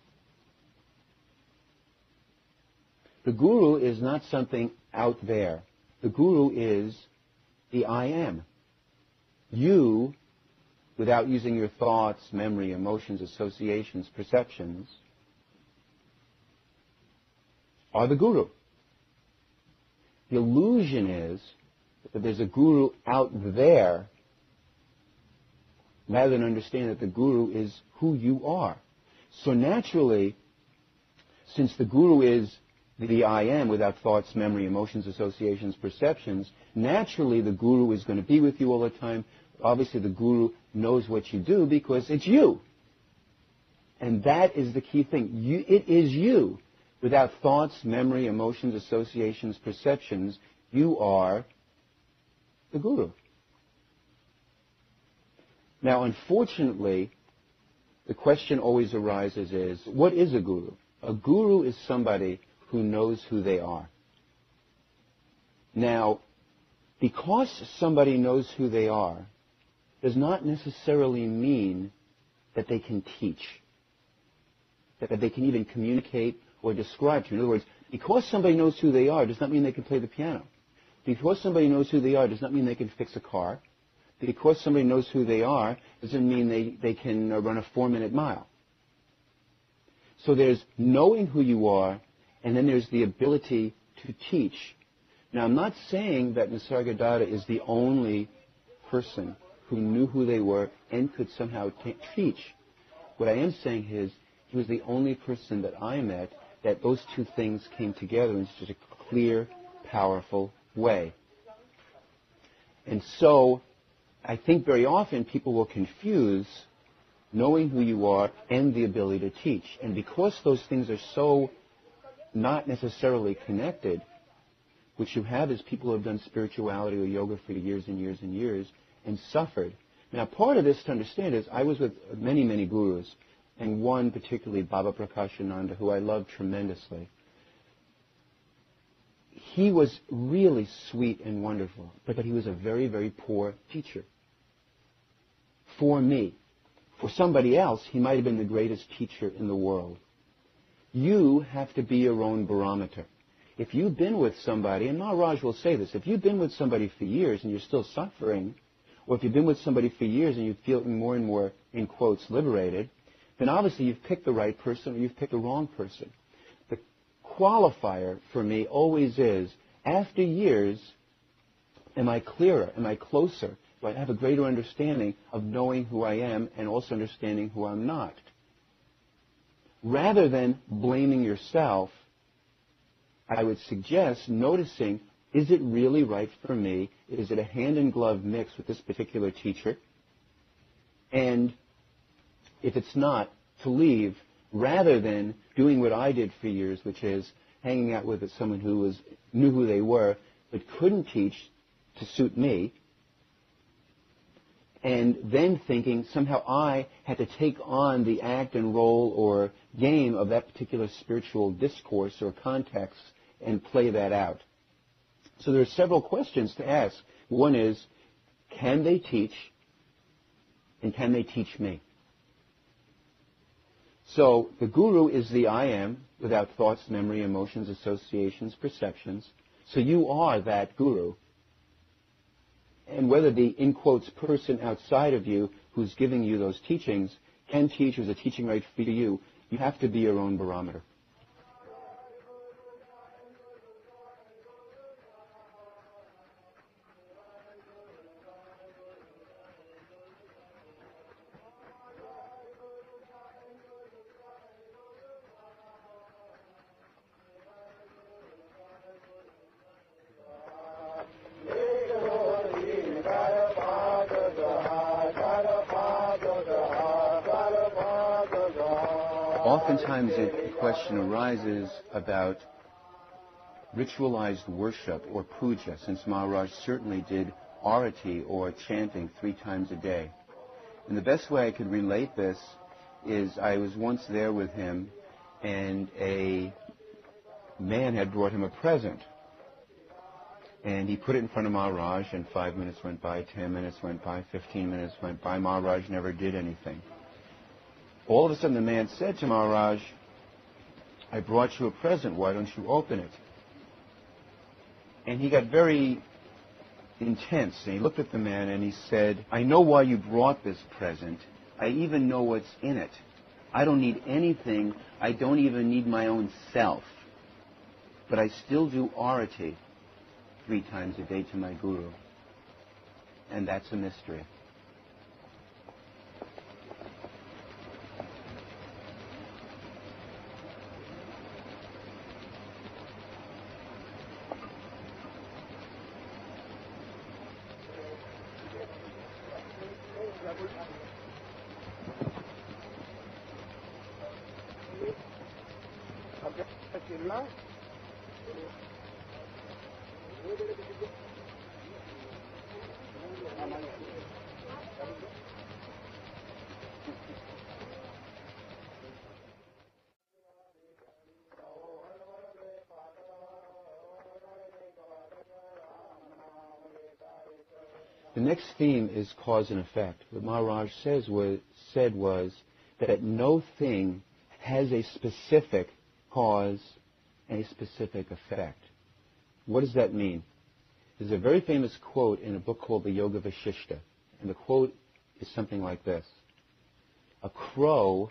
The Guru is not something out there. The Guru is the I Am. You, without using your thoughts, memory, emotions, associations, perceptions, are the Guru. The illusion is that there's a Guru out there, rather than understand that the Guru is who you are. So naturally, since the Guru is the I Am without thoughts, memory, emotions, associations, perceptions, naturally the Guru is going to be with you all the time. Obviously the Guru knows what you do because it's you. And that is the key thing. It is you. Without thoughts, memory, emotions, associations, perceptions, you are the Guru. Now, unfortunately, the question always arises is, what is a Guru? A Guru is somebody who knows who they are. Now, because somebody knows who they are, does not necessarily mean that they can teach, that they can even communicate or describe to you. In other words, because somebody knows who they are does not mean they can play the piano. Because somebody knows who they are does not mean they can fix a car. Because somebody knows who they are doesn't mean they can run a 4-minute mile. So there's knowing who you are, and then there's the ability to teach. Now, I'm not saying that Nisargadatta is the only person who knew who they were and could somehow teach. What I am saying is he was the only person that I met that those two things came together in such a clear, powerful way. And so I think very often people will confuse knowing who you are and the ability to teach. And because those things are so not necessarily connected, what you have is people who have done spirituality or yoga for years and years and years and suffered. Now, part of this to understand is I was with many, many gurus, and one particularly, Baba Prakashananda, who I loved tremendously. He was really sweet and wonderful, but he was a very, very poor teacher. For me. For somebody else, he might have been the greatest teacher in the world. You have to be your own barometer. If you've been with somebody, and Maharaj will say this, if you've been with somebody for years and you're still suffering, or if you've been with somebody for years and you're feeling more and more, in quotes, liberated, then obviously you've picked the right person or you've picked the wrong person. The qualifier for me always is, after years, am I clearer? Am I closer? Do I have a greater understanding of knowing who I am and also understanding who I'm not? Rather than blaming yourself, I would suggest noticing, is it really right for me? Is it a hand-in-glove mix with this particular teacher? And if it's not, to leave, rather than doing what I did for years, which is hanging out with someone who knew who they were, but couldn't teach to suit me, and then thinking somehow I had to take on the act and role or game of that particular spiritual discourse or context and play that out. So there are several questions to ask. One is, can they teach, and can they teach me? So the guru is the I am, without thoughts, memory, emotions, associations, perceptions. So you are that guru. And whether the, in quotes, person outside of you who's giving you those teachings can teach or is a teaching right for you, you have to be your own barometer. Oftentimes the question arises about ritualized worship or puja, since Maharaj certainly did arati or chanting 3 times a day. And the best way I could relate this is I was once there with him and a man had brought him a present. And he put it in front of Maharaj and 5 minutes went by, 10 minutes went by, 15 minutes went by. Maharaj never did anything. All of a sudden the man said to Maharaj, I brought you a present, why don't you open it? And he got very intense, and he looked at the man and he said, I know why you brought this present. I even know what's in it. I don't need anything. I don't even need my own self. But I still do arati 3 times a day to my guru. And that's a mystery. The next theme is cause and effect. What Maharaj said was that no thing has a specific cause and a specific effect. What does that mean? There's a very famous quote in a book called the Yoga Vashishta, and the quote is something like this. A crow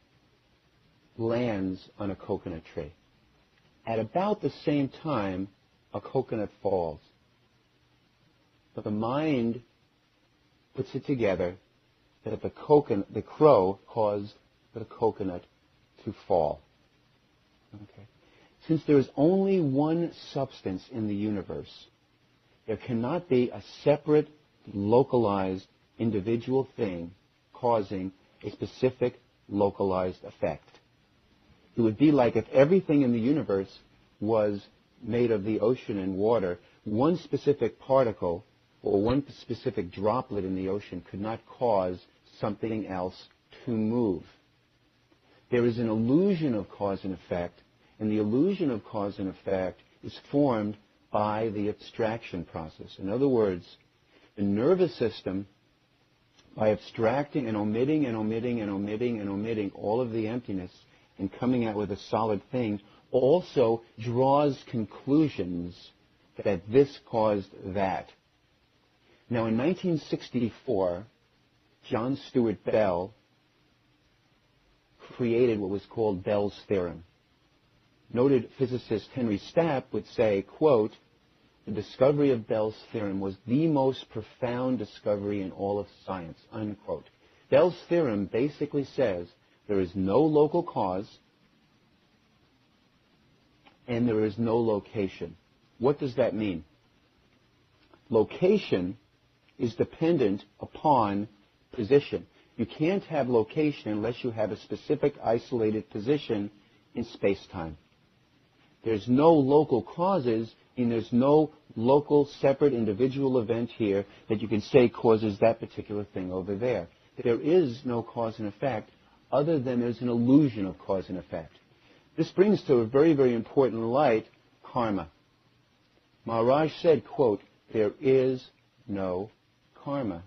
lands on a coconut tree. At about the same time, a coconut falls. But the mind puts it together that the crow caused the coconut to fall. Okay. Since there is only one substance in the universe, there cannot be a separate, localized, individual thing causing a specific, localized effect. It would be like if everything in the universe was made of the ocean and water, one specific particle or one specific droplet in the ocean could not cause something else to move. There is an illusion of cause and effect, and the illusion of cause and effect is formed by the abstraction process. In other words, the nervous system, by abstracting and omitting and omitting and omitting and omitting all of the emptiness and coming out with a solid thing, also draws conclusions that this caused that. Now, in 1964, John Stuart Bell created what was called Bell's theorem. Noted physicist Henry Stapp would say, quote, the discovery of Bell's theorem was the most profound discovery in all of science, unquote. Bell's theorem basically says there is no local cause and there is no location. What does that mean? Location is dependent upon position. You can't have location unless you have a specific isolated position in space-time. There's no local causes and there's no local, separate, individual event here that you can say causes that particular thing over there. There is no cause and effect other than there's an illusion of cause and effect. This brings to a very, very important light karma. Maharaj said, quote, there is no karma.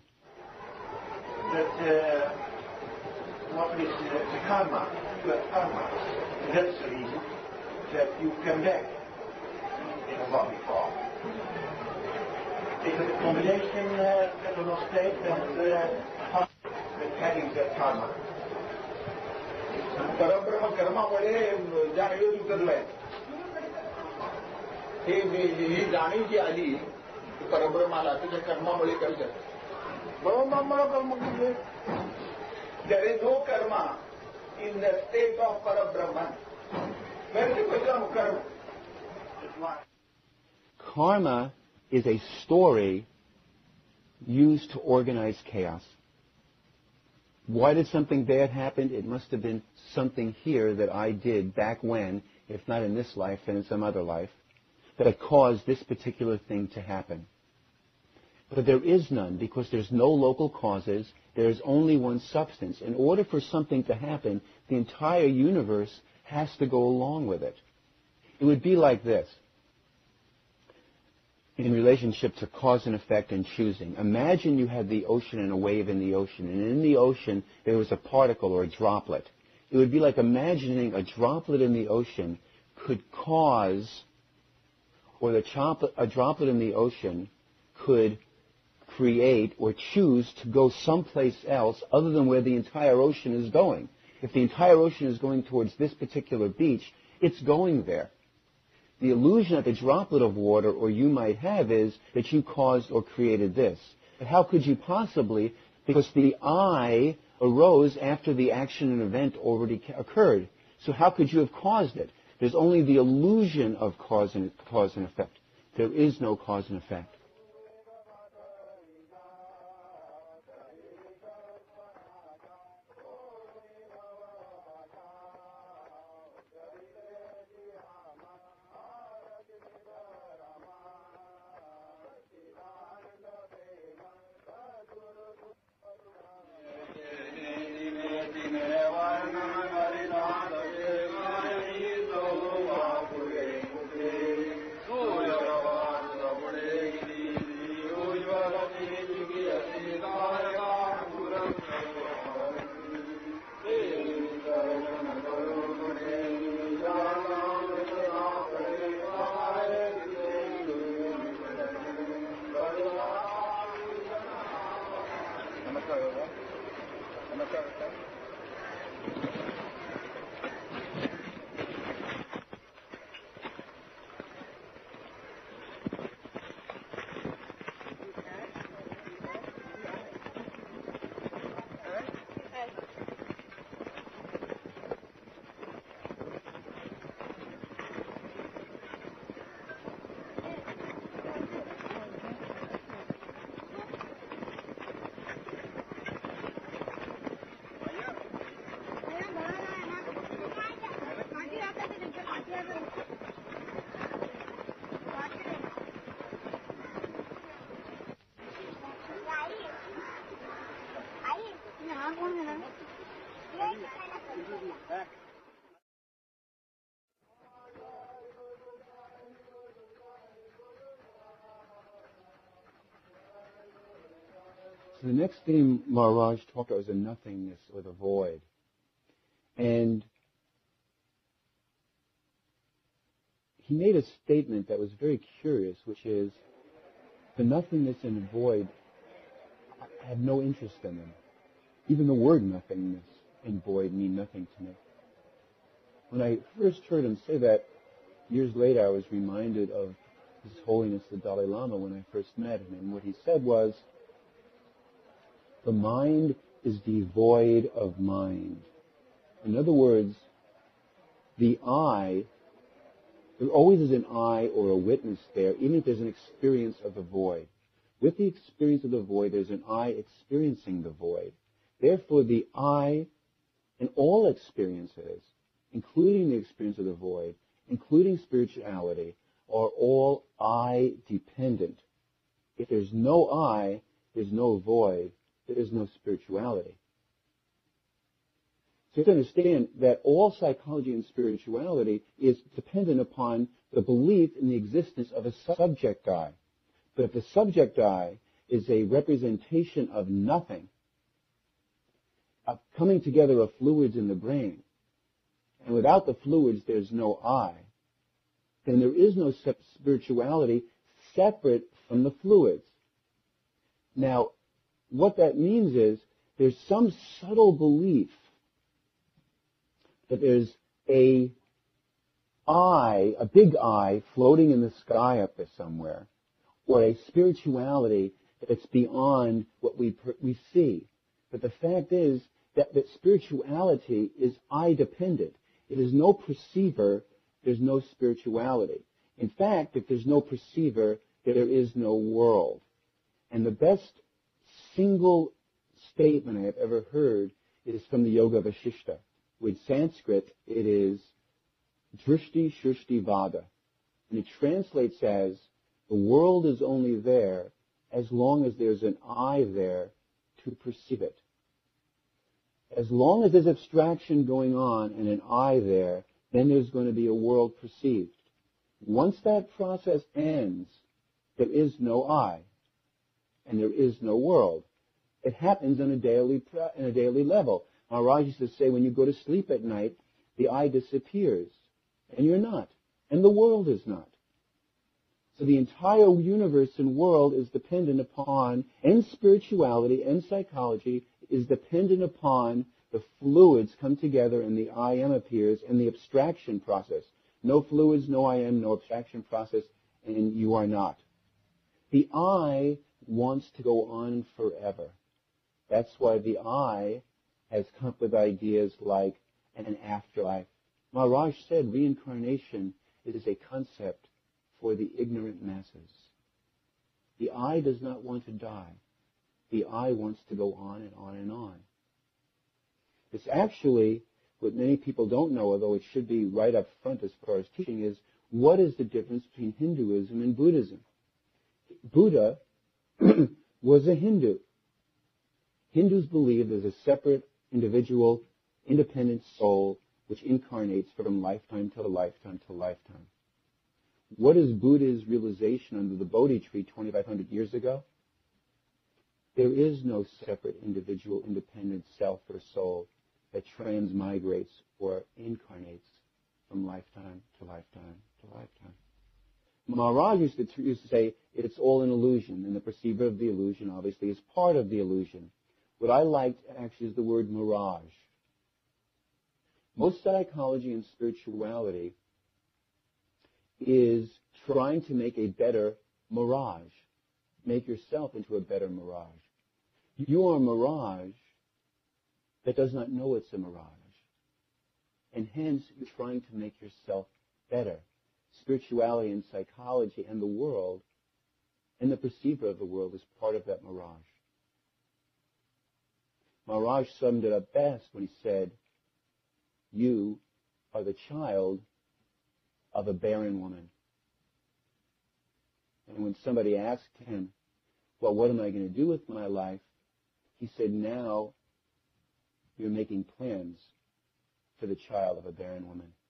That what is the karma? You have karma. That's the reason that you come back in a body form. Is it a combination mental state and having that karma? परब्रह्म कर्मामुळे जाणीव उतरलाय ही जाणीव जी आली परब्रह्माला तुझ्या कर्मामुळे करू शकते there is no karma in the state of Parabrahman. Where is the question of karma? Karma is a story used to organize chaos. Why did something bad happen? It must have been something here that I did back when, if not in this life, then in some other life, that caused this particular thing to happen. But there is none, because there's no local causes. There's only one substance. In order for something to happen, the entire universe has to go along with it. It would be like this in relationship to cause and effect and choosing. Imagine you had the ocean and a wave in the ocean, and in the ocean there was a particle or a droplet. It would be like imagining a droplet in the ocean could cause, or a droplet in the ocean could create or choose to go someplace else other than where the entire ocean is going. If the entire ocean is going towards this particular beach, it's going there. The illusion that the droplet of water, or you might have, is that you caused or created this. But how could you possibly? Because the I arose after the action and event already occurred. So how could you have caused it? There's only the illusion of cause and effect. There is no cause and effect. So the next thing Maharaj talked about was a nothingness or the void. And he made a statement that was very curious, which is, the nothingness and the void, I have no interest in them. Even the word nothingness and void mean nothing to me. When I first heard him say that, years later I was reminded of His Holiness the Dalai Lama when I first met him. And what he said was, the mind is devoid of mind. In other words, the I, there always is an I or a witness there, even if there's an experience of the void. With the experience of the void, there's an I experiencing the void. Therefore, the I, in all experiences, including the experience of the void, including spirituality, are all I dependent. If there's no I, there's no void, there is no spirituality. So you have to understand that all psychology and spirituality is dependent upon the belief in the existence of a subject I. But if the subject I is a representation of nothing, a coming together of fluids in the brain, and without the fluids there's no I, then there is no spirituality separate from the fluids. Now, what that means is there's some subtle belief that there's a I, a big I, floating in the sky up there somewhere, or a spirituality that's beyond what we see. But the fact is that spirituality is I-dependent. It is no perceiver, there's no spirituality. In fact, if there's no perceiver, there is no world. And the best single statement I have ever heard is from the Yoga Vasishta. With Sanskrit, it is Drishti Shrishti Vada. And it translates as, the world is only there as long as there's an I there to perceive it. As long as there's abstraction going on and an I there, then there's going to be a world perceived. Once that process ends, there is no I, and there is no world. It happens on a daily level. Maharaj used to say, when you go to sleep at night, the I disappears, and you're not, and the world is not. So the entire universe and world is dependent upon, and spirituality and psychology is dependent upon the fluids come together and the I am appears and the abstraction process. No fluids, no I am, no abstraction process, and you are not. The I wants to go on forever. That's why the I has come up with ideas like an afterlife. Maharaj said reincarnation is a concept for the ignorant masses. The I does not want to die. The I wants to go on and on and on. It's actually, what many people don't know, although it should be right up front as far as teaching, is what is the difference between Hinduism and Buddhism? Buddha was a Hindu. Hindus believe there's a separate, individual, independent soul which incarnates from lifetime to lifetime to lifetime. What is Buddha's realization under the Bodhi tree 2,500 years ago? There is no separate individual, independent self or soul that transmigrates or incarnates from lifetime to lifetime to lifetime. Maharaj used to say it's all an illusion, and the perceiver of the illusion obviously is part of the illusion. What I liked actually is the word mirage. Most psychology and spirituality is trying to make a better mirage. Make yourself into a better mirage. You are a mirage that does not know it's a mirage. And hence, you're trying to make yourself better. Spirituality and psychology and the world and the perceiver of the world is part of that mirage. Maharaj summed it up best when he said, you are the child of a barren woman. And when somebody asked him, well, what am I going to do with my life? He said, now you're making plans for the child of a barren woman.